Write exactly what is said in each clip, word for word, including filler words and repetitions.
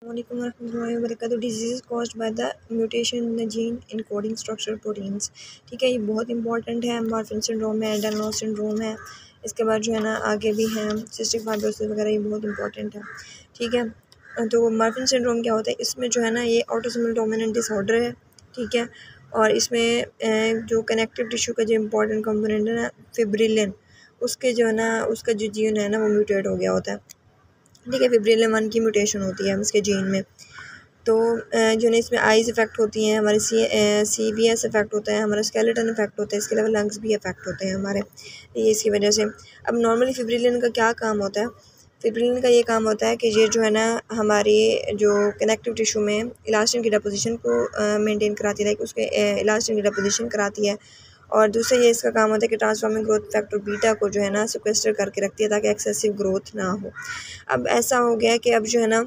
Assalamualaikum warahmatullahi wabarakatuh। Disease caused by the mutation in the gene encoding structure proteins. ठीक है, ये बहुत important है। मार्फन सिंड्रोम है, एडेनोस सिंड्रोम है, इसके बाद जो है ना आगे भी हैं सिस्टिक फाइब्रोसिस वगैरह, ये बहुत इंपॉर्टेंट है। ठीक है, तो मार्फन सिंड्रोम क्या होता है, इसमें जो है ना ये ऑटोसोमल डोमिनेंट डिसऑर्डर है। ठीक है, और इसमें जो कनेक्टिव टिश्यू का जो इम्पोर्टेंट कंपोनेंट है ना फिब्रिलिन, उसके जो है ना उसका जो जीन है ना वो म्यूटेट हो गया होता है। ठीक है, फिब्रिलिन वन की म्यूटेशन होती है इसके जीन में। तो जो है इसमें आईज इफेक्ट होती हैं हमारे, C C B S effect होता है हमारा, स्केलेटन इफेक्ट होता है, इसके अलावा लंग्स भी इफेक्ट होते हैं हमारे, ये इसकी वजह से। अब नॉर्मली फिब्रिलिन का क्या काम होता है, फिब्रिलिन का ये काम होता है कि ये जो है ना हमारी जो कनेक्टिव टिश्यू में इलास्टिन की डिपोजिशन को मेंटेन कराती है, उसके इलास्टिन की डिपोजिशन कराती है। और दूसरा ये इसका काम होता है कि ट्रांसफॉर्मिंग ग्रोथ फैक्टर बीटा को जो है ना सिक्वेस्टर करके रखती है ताकि एक्सेसिव ग्रोथ ना हो। अब ऐसा हो गया कि अब जो है ना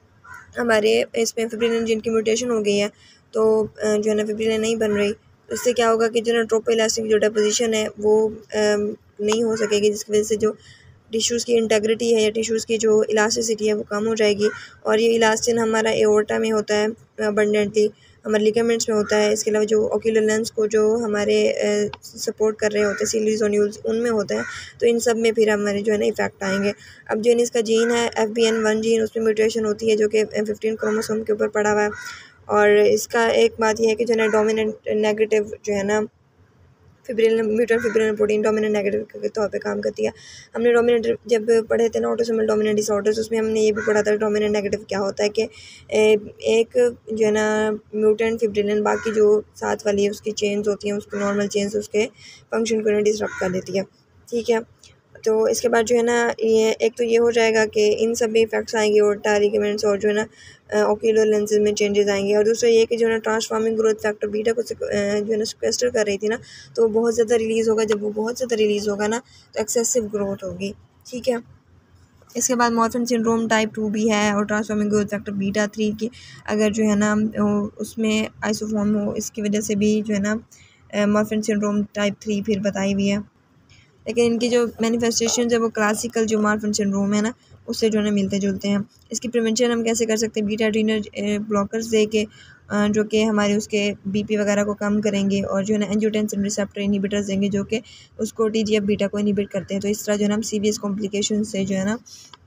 हमारे इसमें फिब्रिलिन जीन की म्यूटेशन हो गई है, तो जो है ना फिब्रिलिन नहीं बन रही, तो इससे क्या होगा कि जो ना ट्रोपोइलास्टिन की जो डिपोजिशन है वो नहीं हो सकेगी, जिसकी वजह से जो टिश्यूज़ की इंटेग्रिटी है या टिश्यूज़ की जो इलास्टिसिटी है वो कम हो जाएगी। और ये इलास्टिन हमारा एओर्टा में होता है अबंडेंटली, हमारे लिगामेंट्स में होता है, इसके अलावा जो ओक्यूलर लेंस को जो हमारे सपोर्ट कर रहे होते हैं सीरीज और न्यूज़ उनमें होता है। तो इन सब में फिर हमारे जो है ना इफेक्ट आएंगे। अब जो इसका जीन है F B N one gene, उसमें म्यूटेशन होती है जो कि फिफ्टीन क्रोमोसोम के ऊपर पड़ा हुआ है। और इसका एक बात यह है कि जो है डोमिनेंट नेगेटिव जो है ना fibrillin mutant fibrillin protein dominant negative के तौर पे काम करती है। हमने डोमिनेंट जब पढ़े थे ना ऑटोसोमल डोमिनेंट डिसऑर्डर्स, उसमें हमने ये भी पढ़ा था डोमिनेंट नेगेटिव क्या होता है कि एक जो है ना म्यूटेंट फिब्रिलिन बाकी जो साथ वाली है उसकी चेन्स होती हैं, उसकी नॉर्मल चेन्स उसके फंक्शन को डिसरप्ट कर देती है। ठीक है, तो इसके बाद जो है ना ये एक तो ये हो जाएगा कि इन सब में इफेक्ट्स आएंगे और लिगामेंट्स और जो है ना ओक्यूलर लेंसेज में चेंजेस आएंगे। और दूसरा ये कि जो है ना ट्रांसफॉर्मिंग ग्रोथ फैक्टर बीटा को जो है ना सिक्वेस्टर कर रही थी ना, तो वो बहुत ज़्यादा रिलीज़ होगा। जब वो बहुत ज़्यादा रिलीज़ होगा ना तो एक्सेसिव ग्रोथ होगी। ठीक है, इसके बाद मॉर्फन सिंड्रोम टाइप टू भी है और transforming growth factor beta three की अगर जो है ना उसमें आइसोफॉर्म हो, इसकी वजह से भी जो है ना मॉर्फन सिंड्रोम टाइप थ्री फिर बताई हुई है। लेकिन इनकी जो मैनिफेस्टेशन है वो क्लासिकल जो मार्फन सिंड्रोम है ना उससे जो है मिलते जुलते हैं। इसकी प्रिवेंशन हम कैसे कर सकते हैं, बीटा एड्रीनल ब्लॉकर्स दे के जो कि हमारे उसके बीपी वगैरह को कम करेंगे, और जो है ना एंजियोटेंसिन रिसेप्टर इनहिबिटर्स देंगे जो कि उसको टीजीएफ बीटा को इनहिबिट करते हैं। तो इस तरह जो है ना हम सीवियस कॉम्प्लिकेशन से जो है ना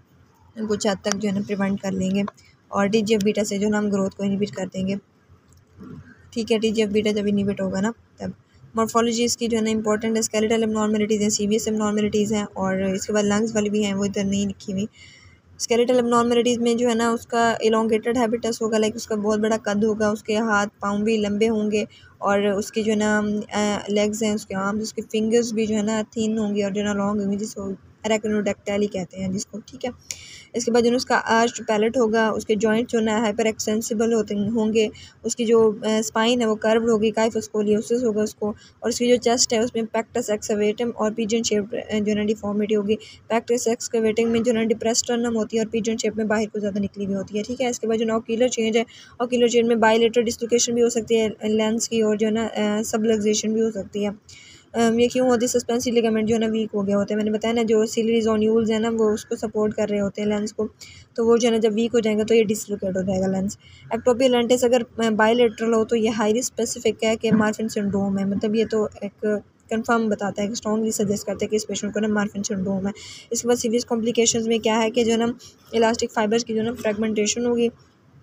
कुछ हद तक जो है ना प्रिवेंट कर लेंगे, और टीजीएफ बीटा से जो है ना हम ग्रोथ को इनहिबिट कर देंगे। ठीक है, टीजीएफ बीटा जब इनहिबिट होगा ना तब। मॉर्फोलॉजी इसकी जो है ना इंपॉर्टेंट है, स्केलेटल एबनॉर्मलिटीज़ हैं, सीवियस एबनॉर्मलिटीज़ हैं, और इसके बाद लंग्स वाली भी हैं, वो इधर नहीं लिखी हुई। स्केलेटल एबनॉर्मलिटीज़ में जो है ना उसका इलोंगेटेड हैबिटस होगा, लाइक उसका बहुत बड़ा कद होगा, उसके हाथ पाँव भी लंबे होंगे, और उसकी जो है ना लेग्स हैं, उसके आर्म्स, उसके फिंगर्स भी जो है ना थिन होंगे और जो है ना लॉन्ग होंगे, जिसको एरेक्नोडेक्टाइली कहते हैं जिसको। ठीक है, इसके बाद जो उसका आर्च पैलेट होगा, उसके जॉइंट जो है हाइपर एक्सेंसिबल होते होंगे, उसकी जो स्पाइन है वो कर्व्ड होगी, काइफोस्कोलियोसिस होगा उसको, और उसकी जो चेस्ट है उसमें पेक्टस एक्सकवेटम और पिजन शेप जो है डिफॉर्मिटी होगी। पेक्टस एक्सकवेटम में जो है डिप्रेस स्टर्नम होती है और पिजन शेप में बाहर को ज़्यादा निकली हुई होती है। ठीक है, इसके बाद जो ऑक्यूलर चेंज है, ऑक्यूलर चेंज में बायलेटरल डिस्लोकेशन भी हो सकती है लेंस की, और जो है ना सबलक्सेशन भी हो सकती है। ये क्यों होती है, सस्पेंसिव लिगामेंट जो है ना वीक हो गया होता है। मैंने बताया ना जो सीरीज ऑन्यूल्स है ना वो उसको सपोर्ट कर रहे होते हैं लेंस को, तो वो जो है ना जब वीक हो जाएगा तो ये डिसलोकेट हो जाएगा लेंस। एक्टोपियल लेंटिस अगर बायलेटरल हो तो ये हाईली स्पेसिफिक है कि मार्फन सिंड्रोम है, मतलब ये तो एक कंफर्म बताता है कि स्ट्रॉन्गली सजेस्ट करता है कि इस पेशेंट को ना मार्फन सिंड्रोम है। इसके बाद सीरियस कॉम्प्लिकेशंस में क्या है कि जो है ना इलास्टिक फाइबर्स की जो है ना फ्रेगमेंटेशन होगी।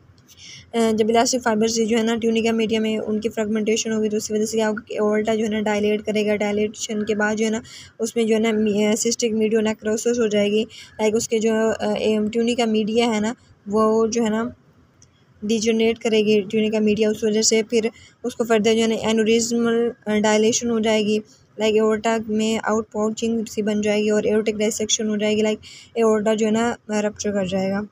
जब इलास्टिक फाइबर से जो है ना ट्यूनिका मीडिया में उनकी फ्रेगमेंटेशन होगी तो उसकी वजह से क्या होगा कि एओर्टा जो है ना डायलेट करेगा, डायलेशन के बाद जो है ना उसमें जो है ना सिस्टिक मीडियोनेक्रोसिस हो जाएगी, लाइक उसके जो ट्यूनिका मीडिया है ना वो जो है ना डिजनरेट करेगी ट्यूनिका मीडिया, उस वजह से फिर उसको फर्दर जो है ना एनोरिज्मल डायलेशन हो जाएगी, लाइक एओर्टा में आउट पाउचिंग सी बन जाएगी और एओर्टिक डाइसेक्शन हो जाएगी, लाइक एओर्टा जो है ना रप्चर कर जाएगा।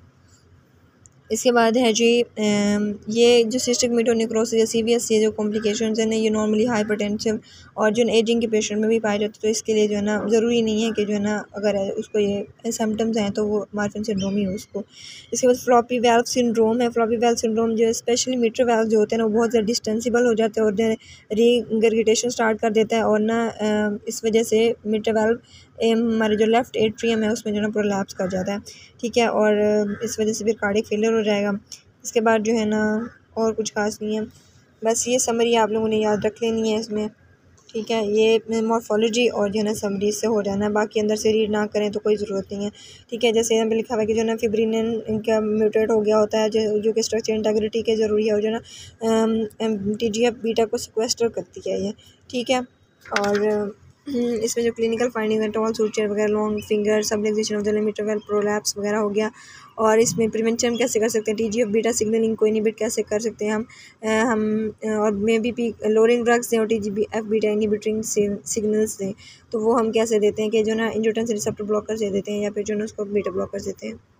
इसके बाद है जी ये जो सिस्टिक मीडियोनेक्रोसिस या सीवीएस ये जो कॉम्प्लिकेशंस हैं ना ये नॉर्मली हाइपरटेंसिव और जो एजिंग के पेशेंट में भी पाए जाते हैं। तो इसके लिए जो है ना ज़रूरी नहीं है कि जो है ना अगर उसको ये सिम्टम्स हैं तो वो मार्फन सिंड्रोम ही हो उसको। इसके बाद फ्लॉपी वैल्व सिंड्रोम है। फ्लॉपी वैल्व सिंड्रोम जो स्पेशली मीटर वैल्व जो होते हैं ना वो बहुत ज़्यादा डिस्टेंसिबल हो जाते हैं और जो है रीगर्गिटेशन स्टार्ट कर देता है, और ना इस वजह से मीटर वैल्व हमारे जो लेफ़्ट एट्रियम है उसमें जो है ना प्रोलैप्स कर जाता है, ठीक है, और इस वजह से फिर कार्डियक फेलियर हो जाएगा। इसके बाद जो है ना और कुछ खास नहीं है, बस ये समरी आप लोगों ने याद रख लेनी है इसमें, ठीक है। ये मॉर्फोलॉजी और जो है ना समरी से हो जाना है, बाकी अंदर से रीड ना करें तो कोई ज़रूरत नहीं है, ठीक है। जैसे यहाँ पे लिखा हुआ है कि जो ना फिब्रिनिन इनका म्यूटेट हो गया होता है, जो जो कि स्ट्रक्चर इंटेग्रिटी के ज़रूरी है, और जो ना टी जी एफ बीटा को सिक्वेस्टर करती है ये, ठीक है। और इसमें जो क्लिनिकल फाइंडिंग है, टॉल सूचर वगैरह, long finger, subluxation of the limiter well, prolapse वगैरह हो गया। और इसमें प्रिवेंशन कैसे कर सकते हैं, T G F beta signalling को इनिबिट कैसे कर सकते हैं हम अ, हम अ, और may B P lowering drugs दें और T G B F beta inhibiting signals दें, तो वो हम कैसे देते हैं कि जो ना एंजियोटेंसिन रिसेप्टर ब्लॉकर दे देते हैं या फिर जो ना उसको बीटा ब्लॉकर देते हैं।